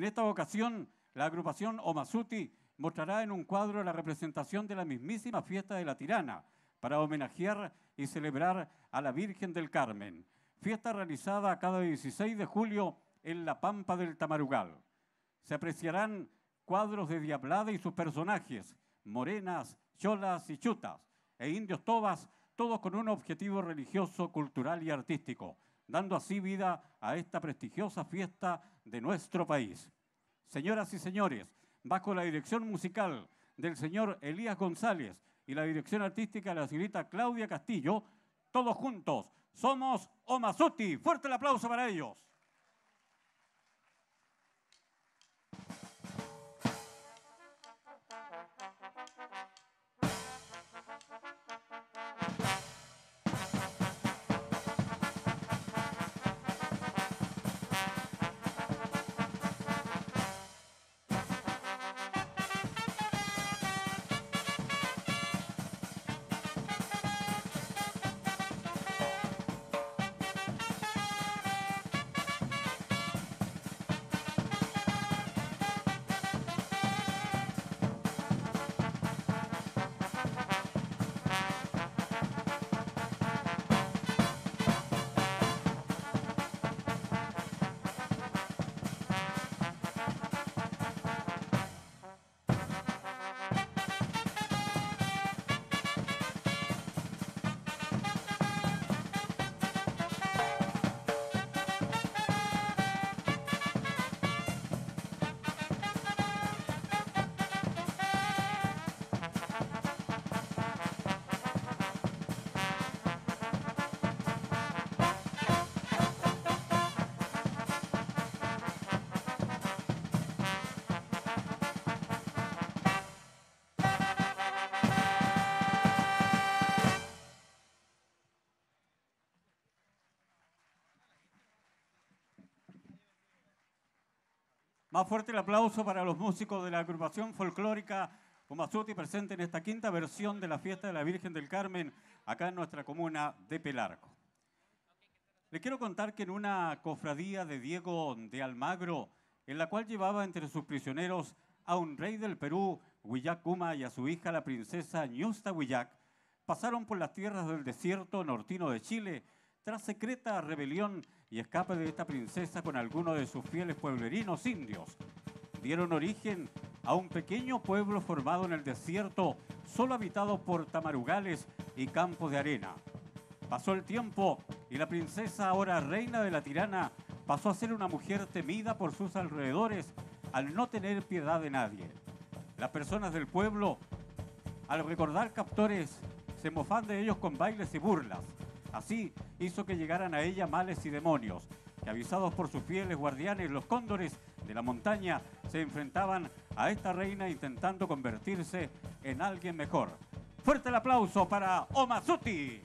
En esta ocasión, la agrupación Omazuti mostrará en un cuadro la representación de la mismísima fiesta de la Tirana para homenajear y celebrar a la Virgen del Carmen, fiesta realizada cada 16 de julio en la Pampa del Tamarugal. Se apreciarán cuadros de Diablada y sus personajes, morenas, cholas y chutas, e indios tobas, todos con un objetivo religioso, cultural y artístico, dando así vida a esta prestigiosa fiesta de nuestro país. Señoras y señores, bajo la dirección musical del señor Elías González y la dirección artística de la señorita Claudia Castillo, todos juntos somos Omazuti. Fuerte el aplauso para ellos. Más fuerte el aplauso para los músicos de la agrupación folclórica Omazuti presente en esta quinta versión de la fiesta de la Virgen del Carmen, acá en nuestra comuna de Pelarco. Les quiero contar que en una cofradía de Diego de Almagro, en la cual llevaba entre sus prisioneros a un rey del Perú, Huillac Uma, y a su hija, la princesa Ñusta Huillac, pasaron por las tierras del desierto nortino de Chile, tras secreta rebelión y escape de esta princesa con algunos de sus fieles pueblerinos indios. Dieron origen a un pequeño pueblo formado en el desierto, solo habitado por tamarugales y campos de arena. Pasó el tiempo y la princesa, ahora reina de la Tirana, pasó a ser una mujer temida por sus alrededores al no tener piedad de nadie. Las personas del pueblo, al recordar captores, se mofan de ellos con bailes y burlas. Así hizo que llegaran a ella males y demonios, que avisados por sus fieles guardianes, los cóndores de la montaña, se enfrentaban a esta reina intentando convertirse en alguien mejor. ¡Fuerte el aplauso para Omazuti!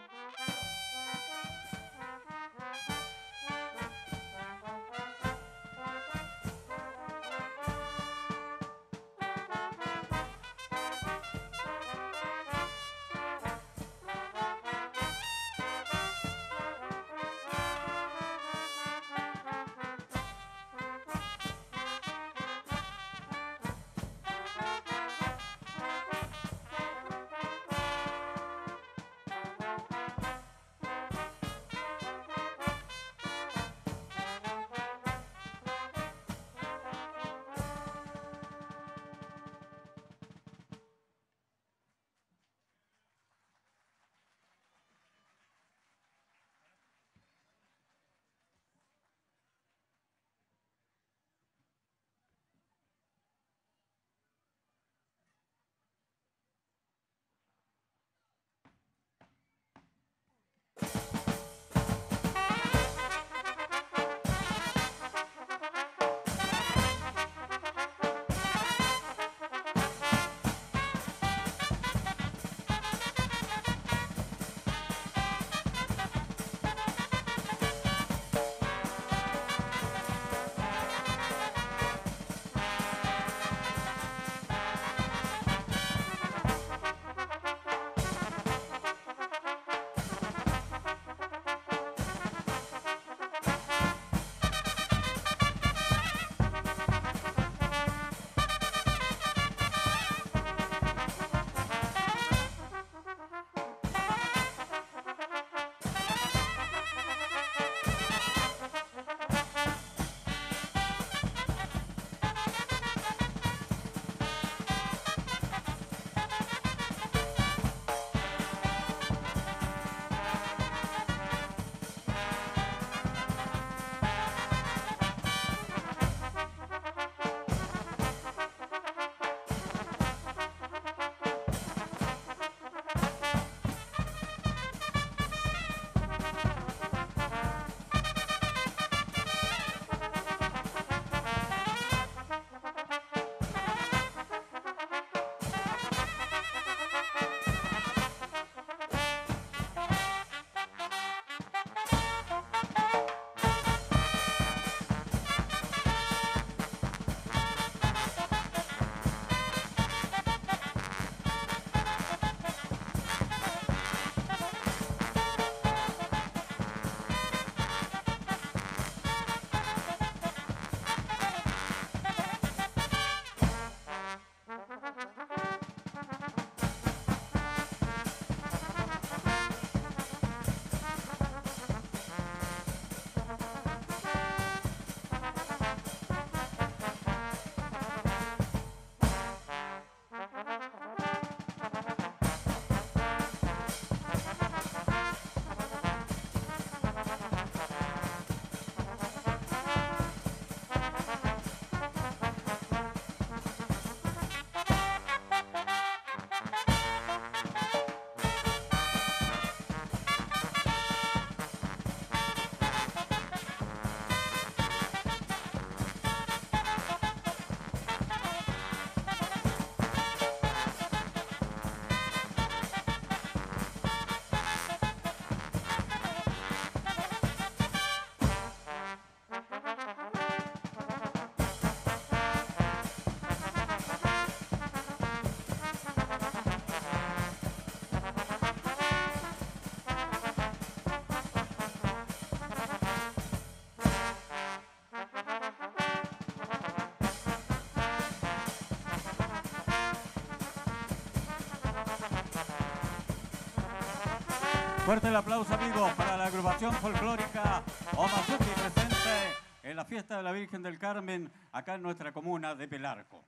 Fuerte el aplauso, amigos, para la agrupación folclórica Omazuti, presente en la fiesta de la Virgen del Carmen, acá en nuestra comuna de Pelarco.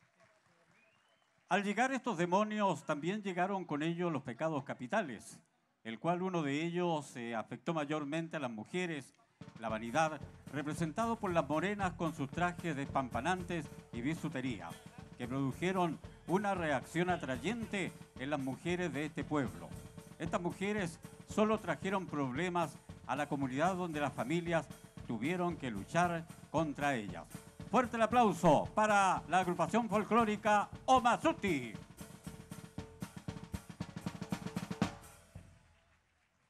Al llegar estos demonios, también llegaron con ellos los pecados capitales, el cual uno de ellos afectó mayormente a las mujeres, la vanidad, representado por las morenas con sus trajes despampanantes y bisutería, que produjeron una reacción atrayente en las mujeres de este pueblo. Estas mujeres solo trajeron problemas a la comunidad donde las familias tuvieron que luchar contra ellas. Fuerte el aplauso para la agrupación folclórica Omazuti.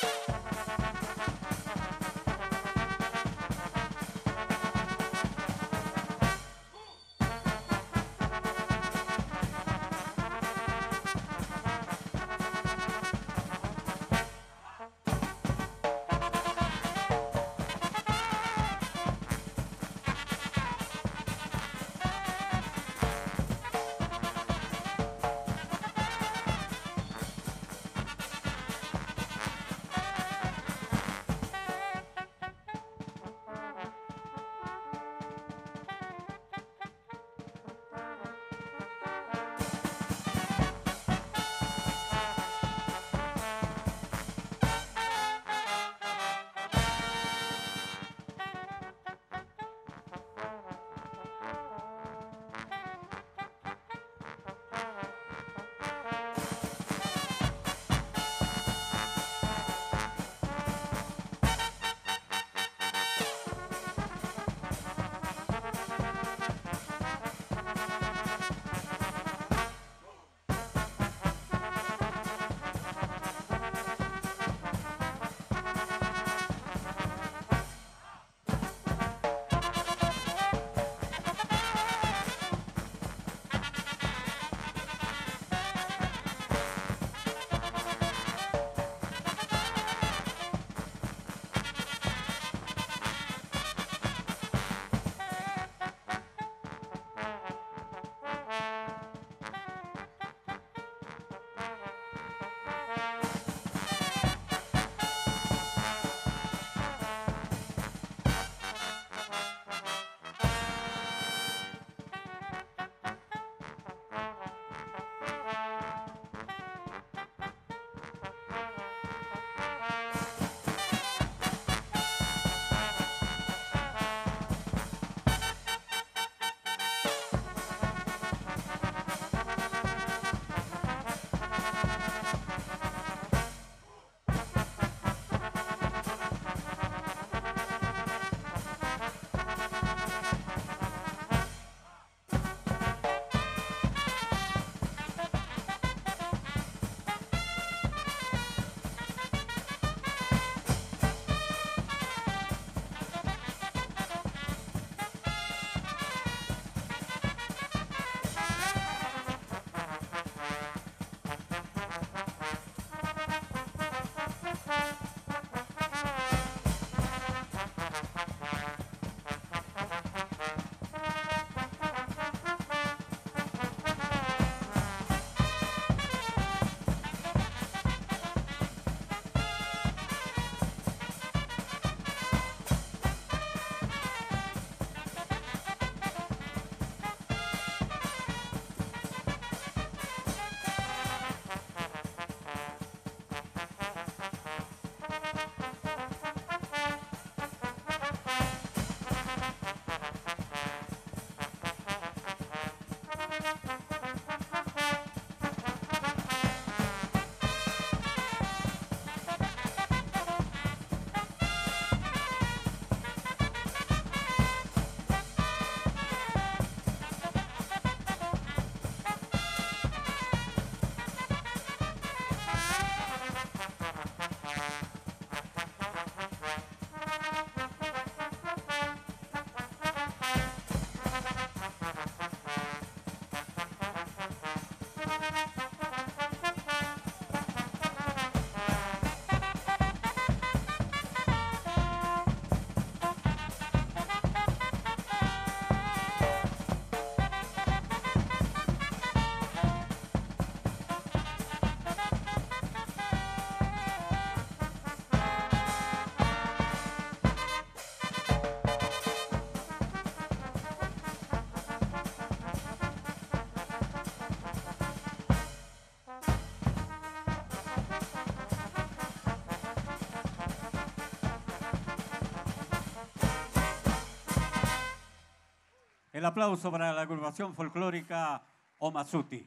El aplauso para la agrupación folclórica Omazuti.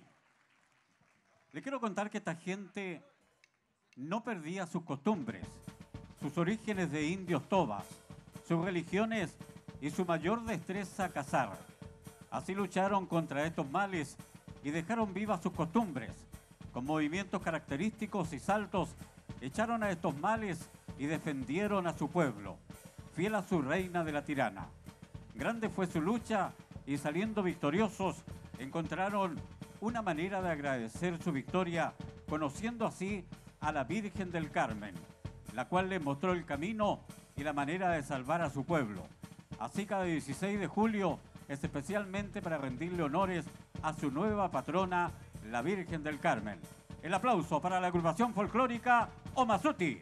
Les quiero contar que esta gente no perdía sus costumbres, sus orígenes de indios tobas, sus religiones y su mayor destreza a cazar. Así lucharon contra estos males y dejaron vivas sus costumbres, con movimientos característicos y saltos echaron a estos males y defendieron a su pueblo, fiel a su reina de la tirana. Grande fue su lucha y saliendo victoriosos encontraron una manera de agradecer su victoria, conociendo así a la Virgen del Carmen, la cual les mostró el camino y la manera de salvar a su pueblo. Así cada 16 de julio es especialmente para rendirle honores a su nueva patrona, la Virgen del Carmen. El aplauso para la agrupación folclórica Omazuti.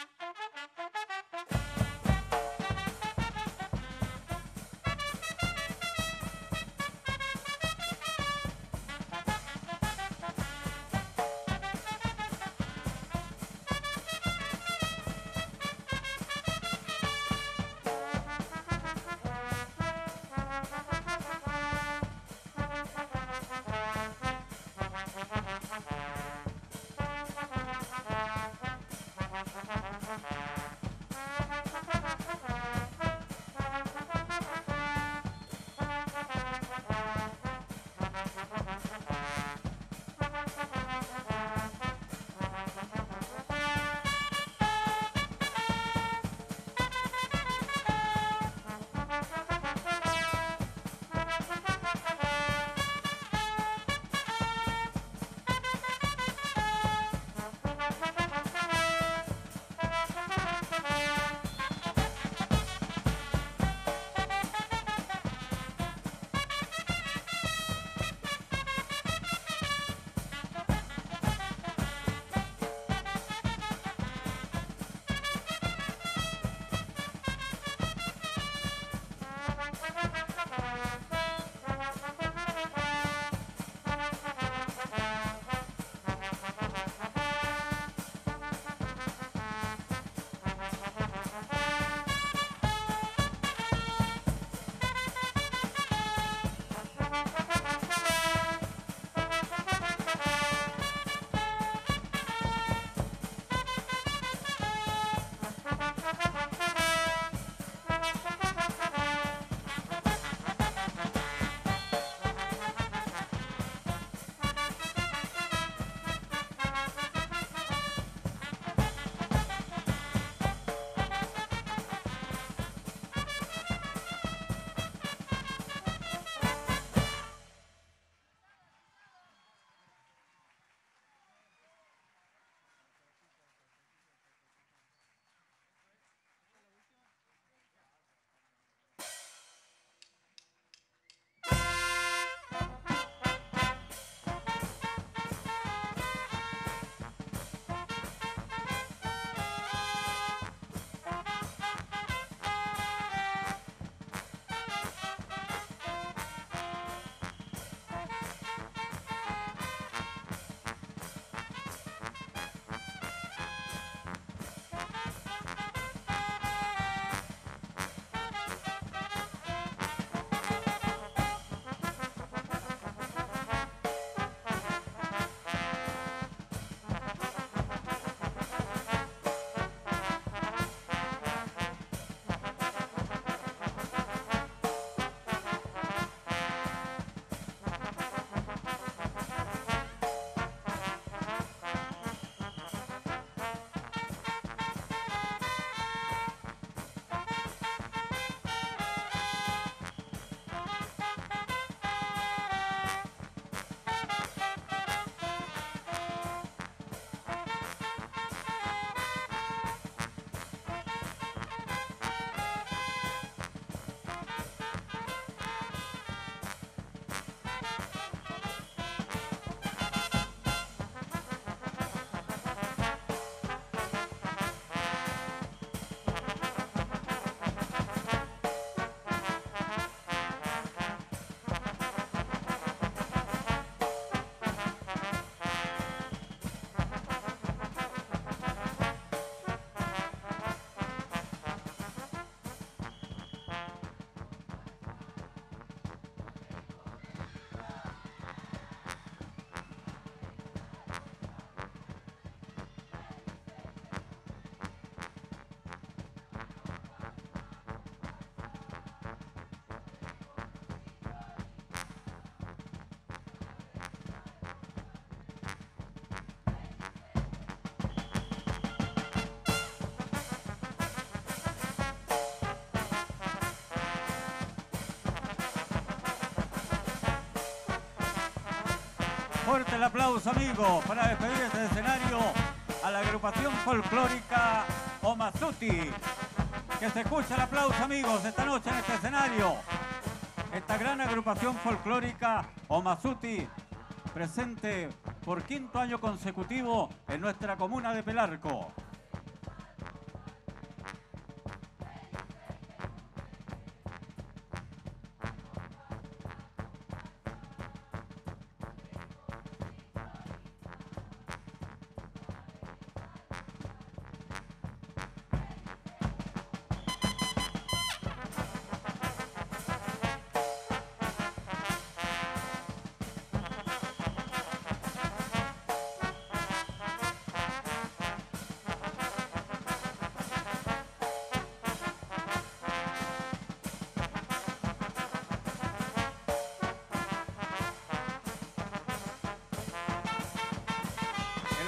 Fuerte el aplauso, amigos, para despedir este escenario a la agrupación folclórica Omazuti. Que se escuche el aplauso, amigos, esta noche en este escenario. Esta gran agrupación folclórica Omazuti, presente por 5º año consecutivo en nuestra comuna de Pelarco.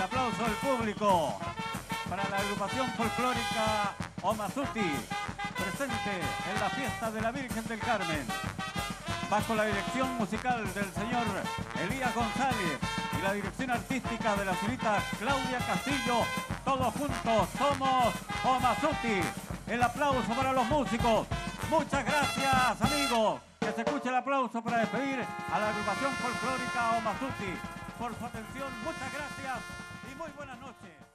aplauso del público para la agrupación folclórica Omazuti, presente en la fiesta de la Virgen del Carmen, bajo la dirección musical del señor Elías González y la dirección artística de la señorita Claudia Castillo. Todos juntos somos Omazuti. El aplauso para los músicos. Muchas gracias, amigos. Que se escuche el aplauso para despedir a la agrupación folclórica Omazuti por su atención. Muchas gracias y muy buenas noches.